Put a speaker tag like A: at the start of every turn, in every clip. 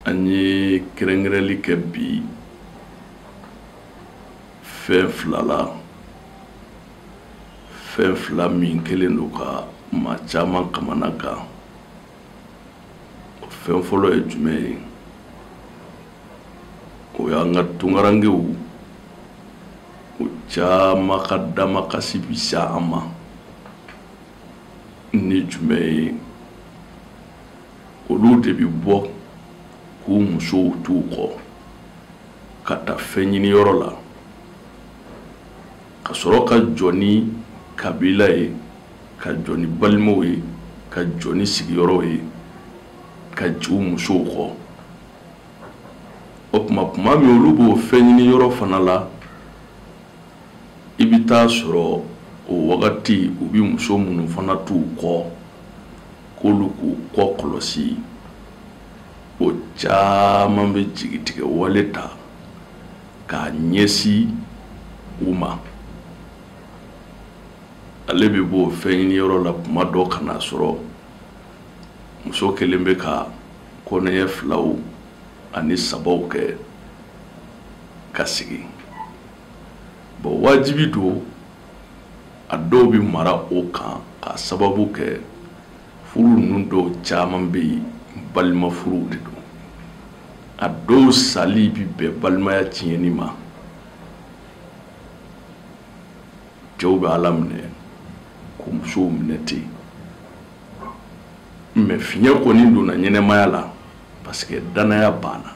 A: Ani kerengreli ke bi fɛn fila min kelen do ka maa caman kamana kan. Fɛn fɔlɔ ye jumɛn ye? O y'an ka tunkarankew o caman ka damakasi bi sa an ma ni jumɛn ye? Olu de bi bɔ k'u musow t'u kɔ ka taa fɛn ɲini yɔrɔ la, ka sɔrɔ ka jɔ ni kabila ye, ka jɔ ni balimaw ye, ka jɔ ni sigiyɔrɔw ye, ka jiw musow kɔ. O kuma min olu b'o fɛn ɲini yɔrɔ fana la, i bi taa sɔrɔ o wagati u bi muso minnu fana t'u kɔ k'olu k'u kɔ kɔlɔsi. O caman bɛ jigitigɛ wale ta k'a ɲɛsin u ma. Ale bɛ b'o fɛn ɲini yɔrɔ la kuma dɔ ka na sɔrɔ muso kelen bɛ ka kɔnɔɲɛ 2 ani 3 kɛ ka sigi. Wajibi do a dɔw bi mara o kan ka sababu kɛ furu ninnu dɔw caman bɛ yen balima furuw de do. A dɔw sali bi bɛn balimaya tiɲɛni ma. Cɛw bɛ Ala minɛ ko musow minɛ ten. Mais fiɲɛ kɔni donna ɲɛnɛmaya la parce que danaya banna.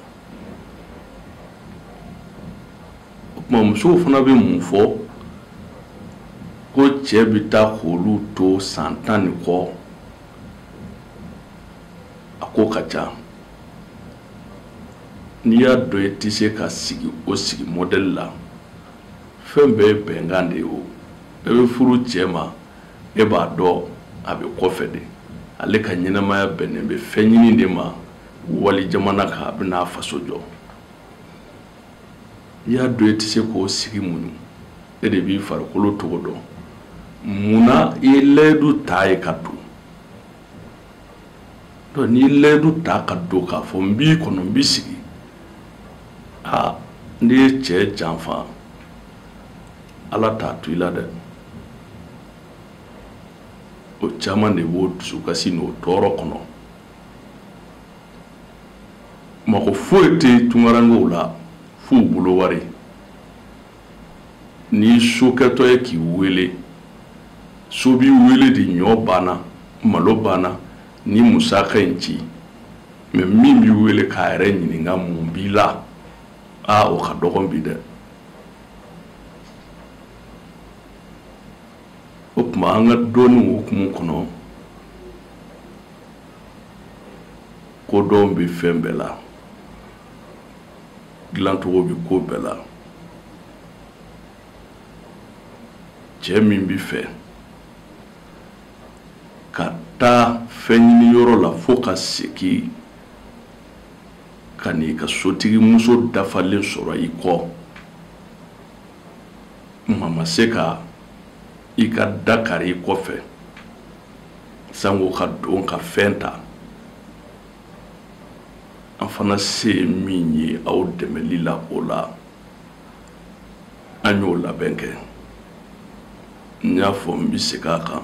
A: O kuma musow fana bɛ mun fɔ ko cɛ bi taa k'olu to san 10 ni kɔ. A ko ka ca. N'i y'a dɔn i tɛ se ka sigi o sigi modèle la, fɛn bɛɛ ye bɛnkan de ye o. E bɛ furu cɛ ma, e b'a dɔn a bɛ kɔfɛ de. Ale ka ɲɛnamaya bɛnnen bɛ fɛn ɲini de ma wali jamana kan a bɛna faso jɔ. I y'a dɔn i tɛ se k'o sigi muɲu, e de b'i farikolo togo dɔn. Munna i ye layidu ta ye ka don? Donc n'i ye layidu ta ka don k'a fɔ n b'i kɔnɔ n b'i sigi, n'i ye cɛ janfa Ala t'a to i la dɛ. O caman de b'o dusukasi n'o tɔɔrɔ kɔnɔ. Mɔgɔ foyi tɛ tunkarankew la f'u bolo wari. Ni sokɛtɔ ye k'i wele, so b'i wele de, ɲɔ banna, malo banna, ni musaka in ci. Mais min b'i wele k'a yɛrɛ ɲininka mun b'i la, o ka dɔgɔn bi dɛ. O kuma an ka dɔɔnin hukumu kɔnɔ, kodɔn bɛ fɛn bɛɛ la, dilancogo bɛ ko bɛɛ la. Cɛ min bɛ fɛ ka taa fɛn ɲini yɔrɔ la fo ka segin ka n'i ka sotigi muso dafalen sɔrɔ i kɔ, ma se ka i ka dakari i kɔfɛ sango ka don ka fɛn ta. An fana se ye min ye aw dɛmɛli la o la, an y'o labɛn kɛ. N y'a fɔ n bɛ segin a kan.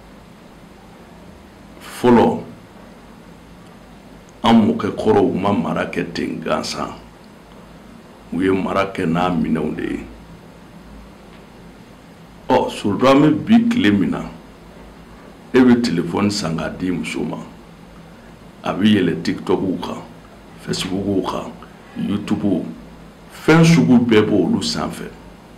A: Fɔlɔ an mɔkɛkɔrɔw ma mara kɛ ten gansan, u ye mara kɛ n'a minɛnw de ye. Surtout an bɛ bi tile min na, e bɛ téléphone san k'a di muso ma, a bɛ yɛlɛ TikTok kan, Facebook kan, YouTube, fɛn sugu bɛɛ b'olu sanfɛ.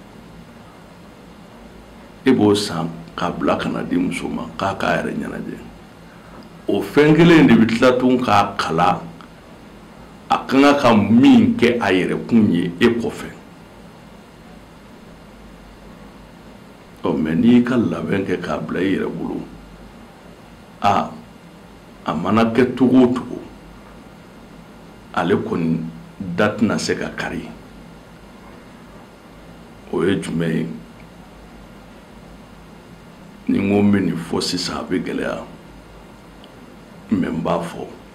A: E b'o san k'a bila ka na di muso ma k'a k'a yɛrɛ ɲɛnajɛ. O fɛn kelen de bɛ tila tun k'a kala a kan ka min kɛ a yɛrɛkun ye e kɔfɛ. Mais n'i ka labɛn kɛ k'a bila i yɛrɛ bolo, a mana kɛ togo o togo, ale kɔni da tɛna se ka kari. O ye jumɛn ye? Ni n ko n bɛ nin fɔ sisan a bɛ gɛlɛya, mais n b'a fɔ.